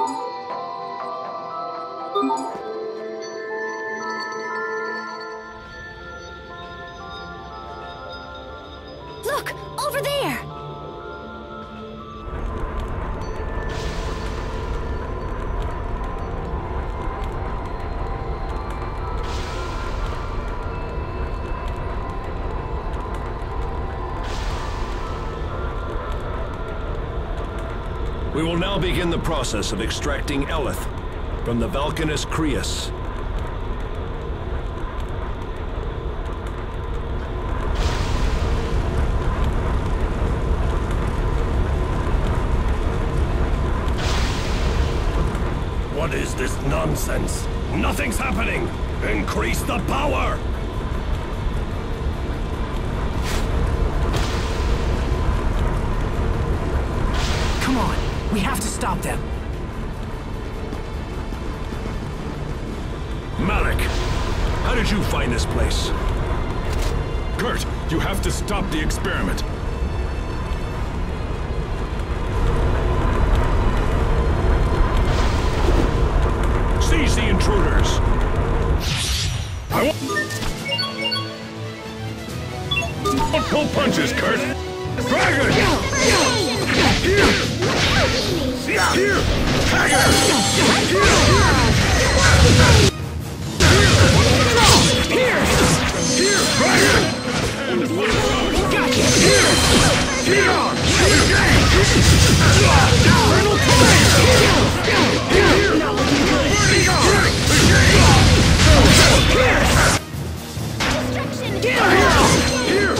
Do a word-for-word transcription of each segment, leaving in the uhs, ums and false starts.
Look! Over there! We will now begin the process of extracting Eleth from the Valkanus Creus. What is this nonsense? Nothing's happening! Increase the power! Come on, we have to stop them. Malik, how did you find this place? Kurt, you have to stop the experiment. Seize the intruders! I won't pull punches, Kurt! Dragon! Here! Here! Tiger! Here! Here! Here! Dragon! Gotcha! Here! Here! Infernal Torrent! Here! Not looking good! Destruction! Here!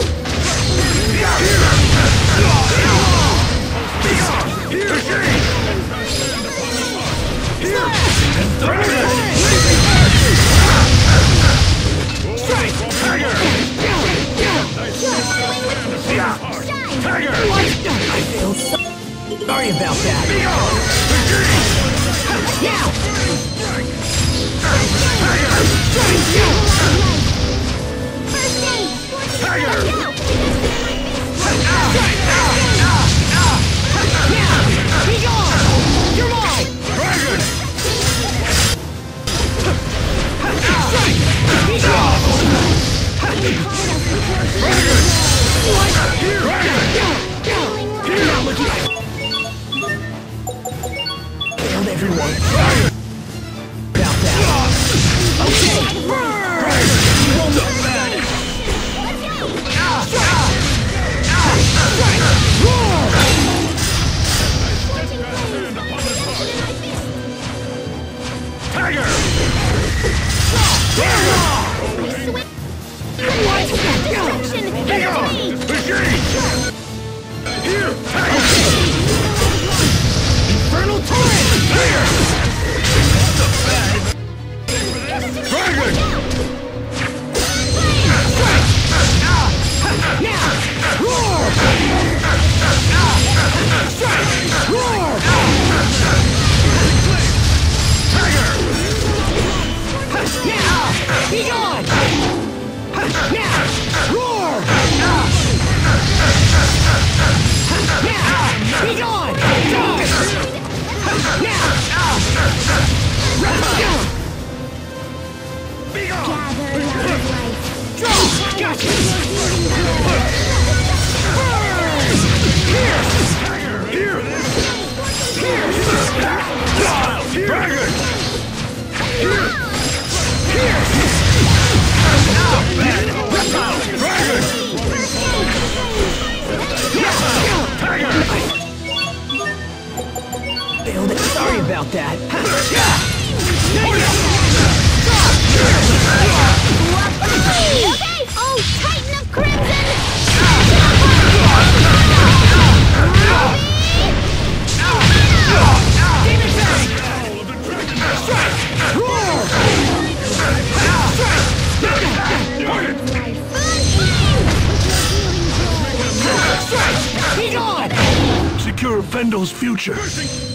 Sorry about that. Now! Be gone! You're mine! Dragon! Be gone! Dragon! What? Here! You're not looking like... Failed everyone. About that. Okay! Burn! You won't look bad! Roar! Tiger! What? Destruction! Machine! Here! Infernal Torrent! Here! Dragon! Now! Roar! Roar! Tiger! Now! Be gone! Now! Roar! Now! Be gone! Now! Be gone! Gather your life. Drone! Gotcha! Burn! Here! Here! Here! Dragon! Here! Here! Dragon! Tiger! Failed it. Sorry about that. Okay! Oh, Titan of Crimson! Roar! Be gone! Secure Fendel's future.